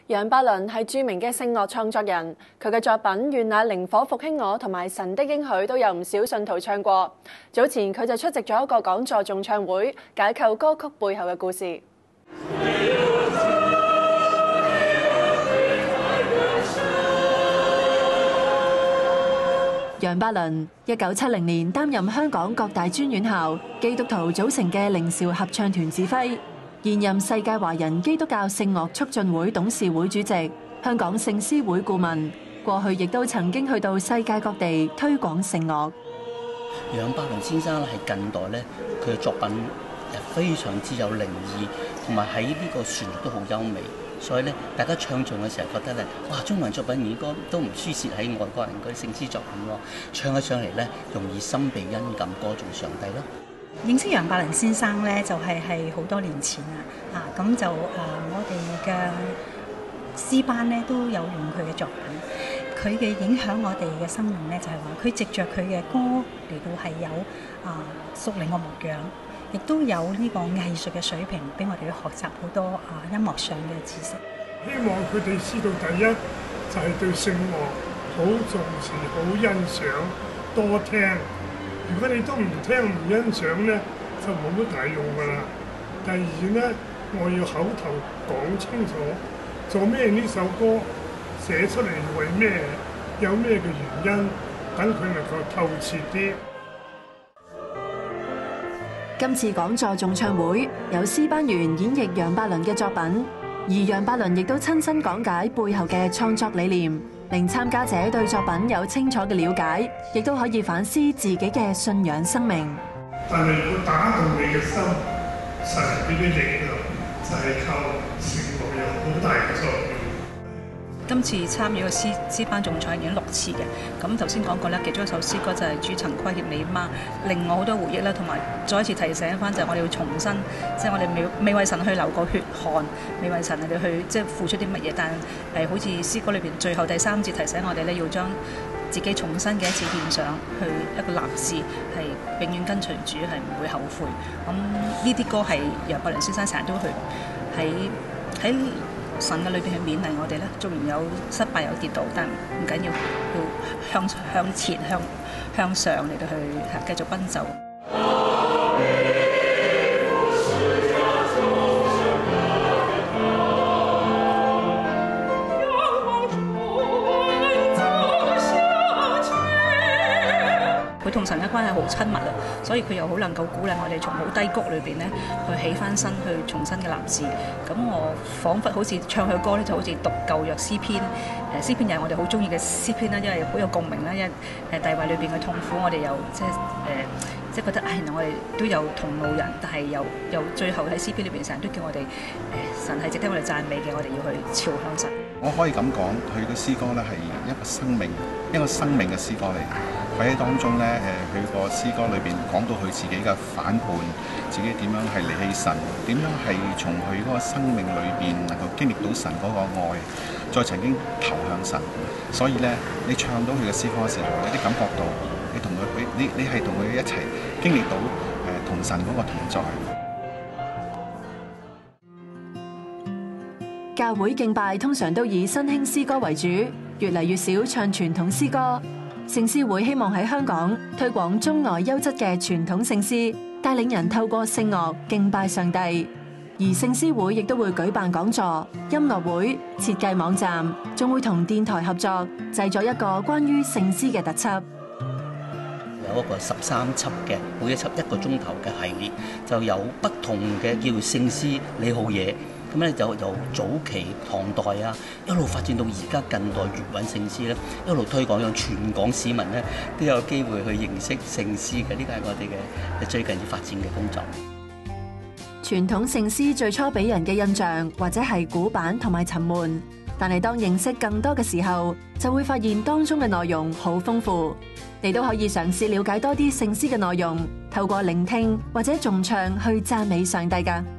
楊伯倫係著名嘅聖樂創作人，佢嘅作品《願那靈火復興我》同埋《神的應許》都有唔少信徒唱過。早前佢就出席咗一個講座頌唱會，解構歌曲背後嘅故事。楊伯倫1970年擔任香港各大專院校基督徒組成嘅靈召合唱團指揮。現任世界華人基督教聖樂促進會董事會主席、香港聖詩會顧問，過去亦都曾經去到世界各地推廣聖樂。 楊伯倫先生係近代咧，佢嘅作品非常之有靈意，同埋喺呢個旋律都好優美，所以咧大家唱誦嘅時候覺得咧，哇！中文作品應該都唔輸蝕喺外國人嗰啲聖詩作品喎，唱起上嚟咧容易心被恩感，歌頌上帝咯。 認識楊伯倫先生咧，就係好多年前啦，咁就我哋嘅詩班咧都有用佢嘅作品，佢嘅影響我哋嘅生命咧，就係話佢藉着佢嘅歌嚟到係有屬靈嘅牧養，亦都有呢個藝術嘅水平，俾我哋去學習好多音樂上嘅知識。 希望佢哋知道第一就係對聖樂好重視、好欣賞、多聽。如果你都唔聽唔欣賞咧，就冇乜大用噶啦。第二咧，我要口頭講清楚，做咩呢首歌寫出嚟為咩，有咩嘅原因，等佢能夠透徹啲。 今次講座頌唱會有詩班員演繹楊伯倫嘅作品，而楊伯倫亦都親身講解背後嘅創作理念，令參加者對作品有清楚嘅了解，亦都可以反思自己嘅信仰生命。 但係如果打動你嘅心，神俾啲力量，就係靠聖樂有好大嘅作用。 今次參與個詩班頌唱已經6次嘅，咁頭先講過啦，其中一首詩歌就係主曾虧欠你媽，令我好多回憶啦，同埋再一次提醒翻就係我哋要重新，即係我哋未為神去流過血汗，未為神哋去即係付出啲乜嘢，但係好似詩歌裏邊最後第3節提醒我哋咧，要將自己重新嘅一次獻上，去一個立志，係永遠跟隨主，係唔會後悔。咁呢啲歌係楊伯倫先生成日都去喺神嘅裏邊去勉勵我哋咧，縱然有失敗有跌倒，但唔緊要，要向前向上嚟到去繼續奔走。佢同神嘅關係好親密啊，所以佢又好能夠鼓勵我哋從好低谷裏邊咧去起翻身，去重新嘅立志。咁我彷彿好似唱佢歌咧，就好似讀舊約詩篇。詩篇又係我哋好中意嘅詩篇啦，因為好有共鳴啦，因為大衛裏邊嘅痛苦，我哋又即係覺得原來我哋都有同路人，但係又最後喺詩篇裏邊成日都叫我哋神係值得我哋讚美嘅，我哋要去朝向神。 我可以咁講，佢嘅詩歌咧係一個生命嘅詩歌嚟。佢喺當中咧，佢個詩歌裏邊講到佢自己嘅反叛，自己點樣係離棄神，點樣係從佢嗰個生命裏邊能夠經歷到神嗰個愛，再曾經投向神。所以咧，你唱到佢嘅詩歌嘅時候，有啲感覺到你係同佢一齊經歷到同神嗰個同在。 教會敬拜通常都以新興詩歌為主，越嚟越少唱傳統詩歌。聖詩會希望喺香港推廣中外優質嘅傳統聖詩，帶領人透過聖樂敬拜上帝。而聖詩會亦都會舉辦講座、音樂會、設計網站，仲會同電台合作製作一個關於聖詩嘅特輯。 有一個13輯嘅，每一輯1個鐘頭嘅系列，就有不同嘅叫聖詩你好嘢。咁咧就由早期唐代啊，一路發展到而家近代粵韻聖詩咧，一路推廣，讓全港市民咧都有機會去認識聖詩嘅。呢個係我哋嘅最近要發展嘅工作。 傳統聖詩最初俾人嘅印象或者係古板同埋沉悶，但係當認識更多嘅時候，就會發現當中嘅內容好豐富。你都可以嘗試了解多啲聖詩嘅內容，透過聆聽或者頌唱去讚美上帝㗎。